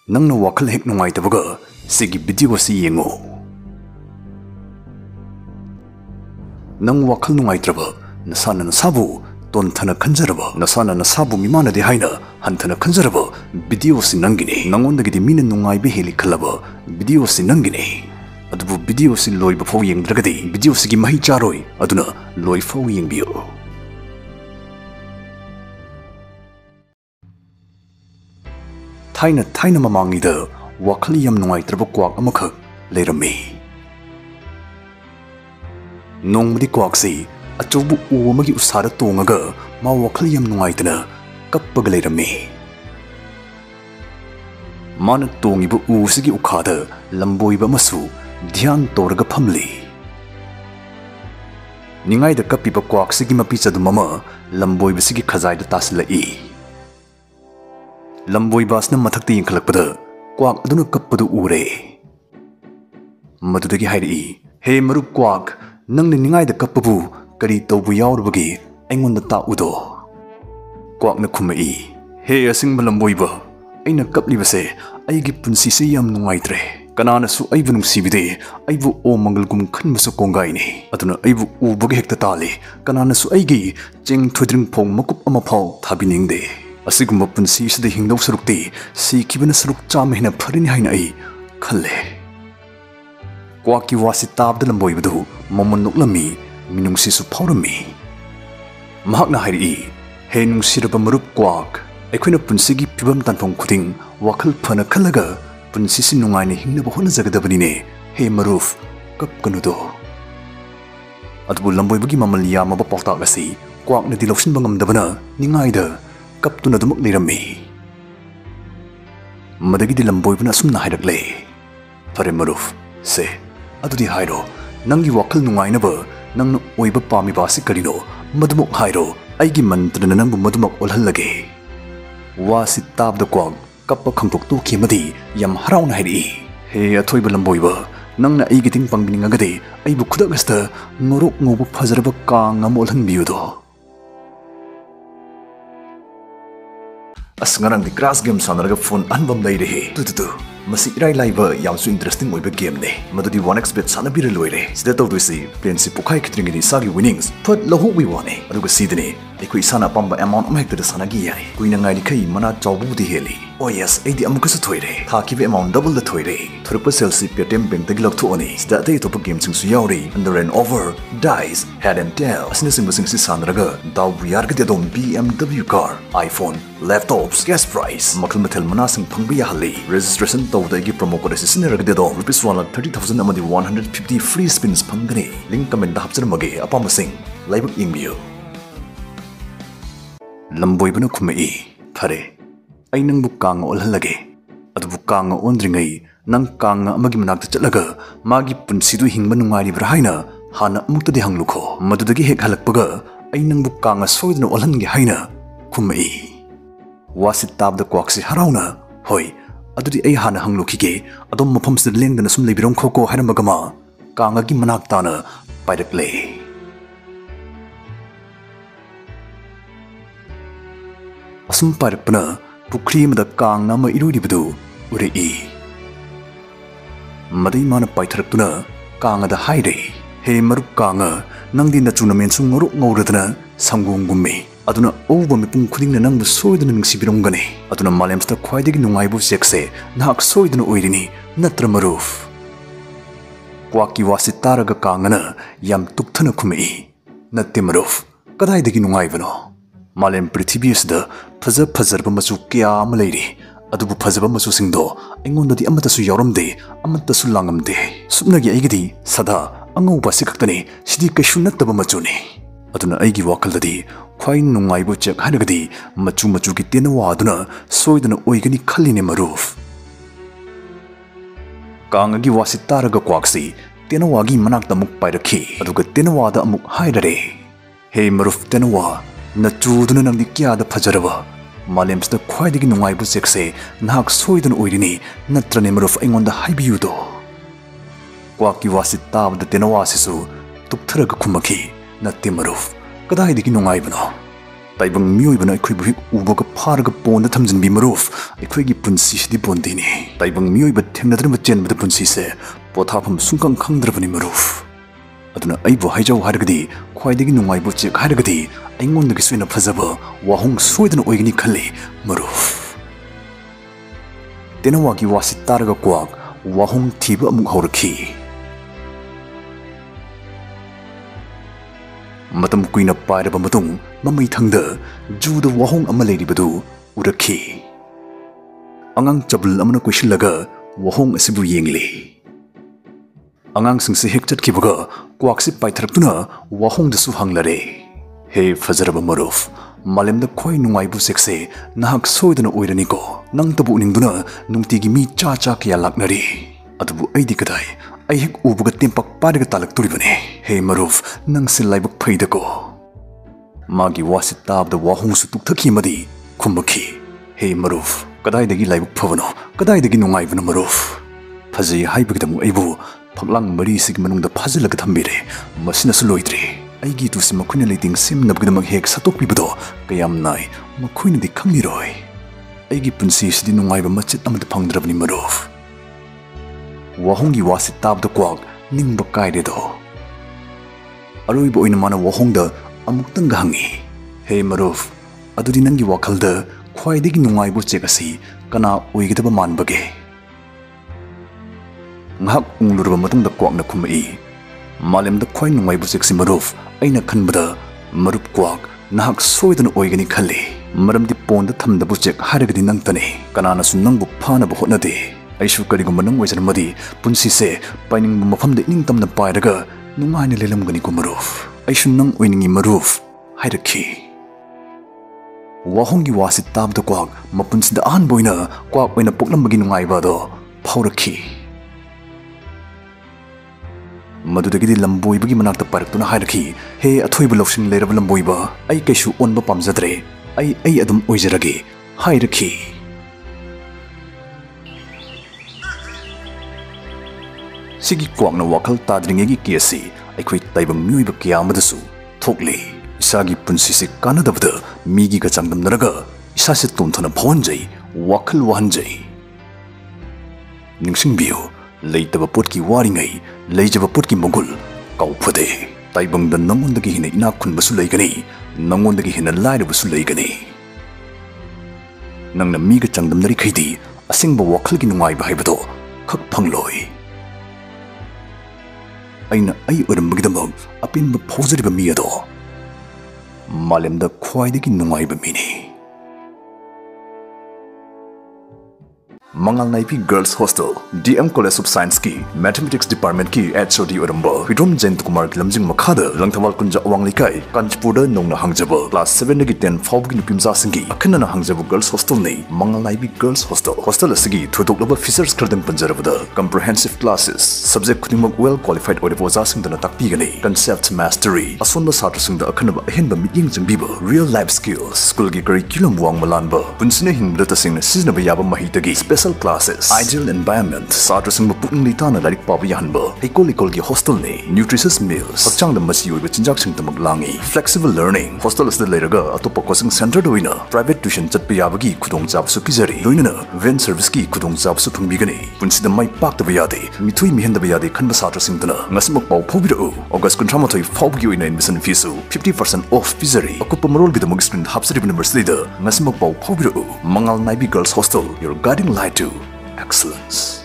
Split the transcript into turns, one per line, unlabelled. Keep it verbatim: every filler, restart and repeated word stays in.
Nang na wakal hek nungai tabaga Masigi Videosi Yenghou. Nang wakal nungai traba nasana nasabu ton thana khanjaraba nasana nasabu mimana de haina hanthana khanjaraba Videosi nangini nangondagidi mina nungai be heli khalaba Videosi nangini adubu Videosi loi ba fo yengdragadi Videosi gi mahi charoi aduna loi fo yengbiyo. Thaina thaina mamangida wakal yam nungai traba kwak amakha leirami. Nongmadi kwak si achobu u amagi usara tongaga ma wakal yam nungai tana kappaga leirami. Mana tongiba u sigi ukhada lamboiba masu dhyan toraga phamli. Ningai da kappiba kwak sigi mapi chadu mama lamboiba sigi khazai da taslai. Lamboi basna mathakta yingkhalakpada kwak aduna kappadu ure. Madudagi hairi he marup kwak nangna ningai da kappabu kari tawbu yaurabagi aingonda ta'udo. Kwak na khumai he asingba lamboiba aina kaplibase aigi punsi se yam nungaitre. Kanana su aibu nungsibide aibu o mangalgum khanbasu kongaini aduna aibu ubagi hekta tali kanana su aigi cheng thudring phong makup ama phau thabiningde. Asigumba punsi sida hingdaw sarukti si kibana saruk chama hina pharini haina ai khalle. Kwaki wasi tabda lamboi badu mamon nuklami minungsi su phawrami. Mahakna hairi he nungsiraba marup kwak aikhoina punsi gi pibam tanfong khuding wakhal phana khallaga punsi si nungai ne hingnaba honajagadabani ne he maruf kapkanudo. Adubu lamboi bagi mamal yamaba pawtak asi kwak na dilawsin bangamdabana ningaida kaptuna dumak leirami. Madagidi lamboibuna sumna hairakle. Fare maruf se adudi hairo nangi wakal nungainaba nangna oiba pamiba si karino madumok hairo aigi mantrana nangbu madumak olhallage. Wasi tabda kwak kappa khangtok tu khemadi yam harauna hairi he athoiba lamboiba nangna aigi ting pangbiningagade aibu khudagasta ngorok ngobu phajaraba kang am olhanbiyudo. As ngarang di crash game sanaraga phone anbam leirehe tu tu tu masi irai laiba yamsu interesting oiba game ne madudi one x bet sanabira loire sida tawduisi plane si pukhai khitringini sagi winnings phat lahu wi wane aduga sidine ekoi sana pamba amount amhekta da sanagi yai kuina ngai kai mana chawbu di heli. Oh yes aidi amukasu thoire thakibe amount double da thoire thurpa selsi paytm bank tagi lokthoni sida dei topa game singsu yauri under and over dice head and tail asina sing si sanaraga daw yarga de dom B M W car iPhone laptops gas price makal mathel manasing phangbi yahali registration tawdagi promo code sisinaraga de dom rupees one lakh thirty thousand amadi one hundred fifty free spins phangani link comment da hapjarmage apamasing laibak ingbiyo. Lamboibuna khumai phare ai nangbu kanga olhallage adubu kanga ondringai nang kanga amagi manakta chatlaga magi punsidu hingba nungairibra haina hana amuktadi hanglukho madudagi hek halakpaga ai nangbu kanga soidna olhange haina khumai. Wasi tabda kwaksi harauna hoi adudi ai hana hanglukhige adom mafamsida lengdana sum lebirom khoko hairambagama kanga gi manaktana pairakle. Asum pairakpana pukri mada kang nama irudibadu urei. Madai mana paitharakuna kanga da haire he marup kanga nangdi nachuna mensu ngoruk ngauradana samgunggumme aduna over mipung khudingna nangbu soidana nungsibiromgane aduna malemsta khwaidagi nungaibu sekse nahak soidana oirini natra maruf. Kwaki wasi taraga kangana yam tukthana khumei natte maruf kadaidagi nungaibano. Malem prithibhi asida phaja phajarba machu kya ama leiri adubu phajaba machu singdo aingonda di amata su yauramde amata su langamde supnagi aigidi sada angauba sikaktani sidi kaishu nattaba machu ne aduna aigi wakaldadi khwai nungaibu chek hanagadi machu machu gi tenawa aduna soidana oigani khalline maruf. Kangagi wasi taraga kwaksi tenawa gi manakta muk pairakhi aduga tenawa da amuk hairare he maruf tenawa na chuduna nangdi kya da phajaraba malemsta khwaidagi nungaibu sekse nahak soidana oirini natrane maruf aingonda haibiyudo. Kwaki wasi tabda tenawa sisu tuktharaga khumaki natte maruf kadaidagi nungaibano ताइबंग मियोइबना अखोइबु हिक उबग फारग पोंद थमजनबी मरुफ अखोइगी पुंसी सिदि बोंदिनी ताइबंग मियोइब थेंगनद्रब चेनबद पुंसी से पोथाफम सुंकंग खंगद्रबनी मरुफ अदुना अइबु हाइजाउ हारगदी ख्वाइदगी नुंगाइबु check हारगदी अइंगोंदगी सुइना फजबा वाहुंग सोइदन ओइगनी खल्ले मरुफ तेनवागी वासि तारगा quack वाहुंग थीबा अमुक हौरखी मतम कुइना पाइरबा मतुंग ममै थंगदा जुदा वाहुंग अमा लेरिबदु उरखी अंगांग चबल अमना कुइसिलगा वाहुंग असिबु येंगले अंगांग सिंगसे हेक चटखिबगा क्वाकसे पाइथरक्तुना वाहुंग दसु हंगलरे हे फजरबा मरुफ मालेमदा खोइ नुंगाइबु सेक्से नाहक सोइदना ओइरनिको नंग तबु निंगदुना नुंगतिगी मी चा चा किया लाकनरी अदुबु अइदि कदाइ अइ हेक उबगा तेंपक पारगा तालक्तुरिबने हे मरुफ नंगसे लाइबक फैदको मागी वासि ताबदा वाहुंगसु तुकथखि मदि खुमबखि हे मरुफ कदाइदगी लाइबक फवनो कदाइदगी नुंगाइबनो मरुफ फजै हाइबगदमु अइबु फगलांग मरी सिग मनुंगदा फजलग थंबिरे मसिनसु लोइद्रे अइगी तुसि मखुइना लेटिंग सिमनबगदमक हेक सतोकपिबदो कयाम नाइ मखुइनदि खंगिरोय अइगी पुंसि सिदि नुंगाइबा मचित अमद फंगद्रबनि मरुफ वाहुंगी वासि ताबदा क्वाक निंगबा काइरेदो अरोइबा ओइना माना वाहुंगदा अमुक्तंग हंगी हे मरुफ अदुदि नंगी वाखलदा ख्वाइदगी नुंगाइबु चेक असि कना ओइगदबा मानबगे ngak unglurba matungda kwakna khumai malemda khwai nungaibu seksi maruf aina khanbada marup kwak nahak soidana oigani khalle maramdi ponda thamdabu chek haragadi nangtane kanana su nangbu phana bu hotnade aishu karigum nang oijanmadi punsi se paining mafamda ningtamna pairaga nungaina lelamgani ku maruf aishu nang oiningi maruf hairakhi wahongi wasi tabda kwak mapunsida an boina kwak oina poklambagi nungaiba do phaurakhi मदुदगी लंबोइबगी मनाक्ता पारक्तुना हाइरखी हे अथोइब लौसिंग लेरब लंबोइबा अइ कैसु ओनबा पामजद्रे अइ अइ अदुम ओइजरगे हाइरखी सिगी क्वांगना वाखल ताद्रिंगेगी केसी अइखोइ ताइबंग म्युइबा कियामदसु थोकले इसागी पुंसिसे कानदबदा मीगी का चांगदमनरगा इसासे तोमथना भवनजै वाखल वहनजै निंगसिंगबियो लेइतबा पोटकी वारिंगै लेइजबा पोटकी मगुल काउफदे ताइबंगदा नंगोंदगी हिना इना खुनबसु लेगनी नंगोंदगी हिना लाइरबसु लेगनी नंगना मीगा चांगदमनरी खैदी असिंगबा वाखलगी नुंगाइबा हाइबदो खक फंगलोय अइना अइ ओरमबगिदमक अपिनबा फौजरिबा मी अदो मालेमदा ख्वाइदगी नुंगाइबा मिनी Mangal Naipi girls hostel DM college of science की मैथमेटिक्स डिपार्टमेंट की एचओडी ओरंबा विक्रम जयंत कुमार की लमजिंग मखाद लंगथवाल कुंजा अवांगलिकाई कांचपुर नौना हंगजब क्लास सेवन की टेन फाउब की नुपिमजा सिंगी अखनना हंगजब गर्ल्स हॉस्टल ने Mangal Naipi girls hostel hostel असगी थुदोकलब फीचर्स खरदम पंजरबदा कंप्रिहेंसिव क्लासेस सब्जेक्ट खुदिमक वेल क्वालिफाइड ओरिबो जासिंगदना ताकपीगनी कंसेप्ट मास्टरी असोनबा सात्रसिंगदा अखनबा अहेनबा मिटिंग जंगबीबा रियल लाइफ स्किल्स स्कूल की करिकुलम वांग मलानबा पुंसिने हिंगदा तसिंगना सिजनबा याबा महितगी classes, ideal environment, सात्रसिंग पुकनिंग लिताना लाइक पाबा याहनबा इकोल इकोल की हॉस्टल ने न्यूट्रिशियस मील्स हक्चांग मसी ओइबा चिंजाक सिंगतमक लांगी फ्लेक्सिबल लर्निंग हॉस्टल असद लेरगा अतोप कोचिंग सेंटर दोइना प्राइवेट ट्यूशन चटपा याबगी खुदोंग चाबसु पिजरी लोइना वेन सर्विस की खुदोंग चाबसु फंगबिगनी पुंसिदा माइ पाक्तबा यादे मिथुइ मिहनदबा यादे खनबा सात्रसिंगतना ngasimak पाउ फौबिरो अगस्त कुंथ्रामाथोइ फाउबगी ओइना एडमिशन फीसु fifty percent ऑफ पिजरी अकुप मरोल गिदमक स्क्रीन हापसरिब नंबर स्लेदा ngasimak पाउ फौबिरो Mangal Naibi girls hostel your guiding light to excellence.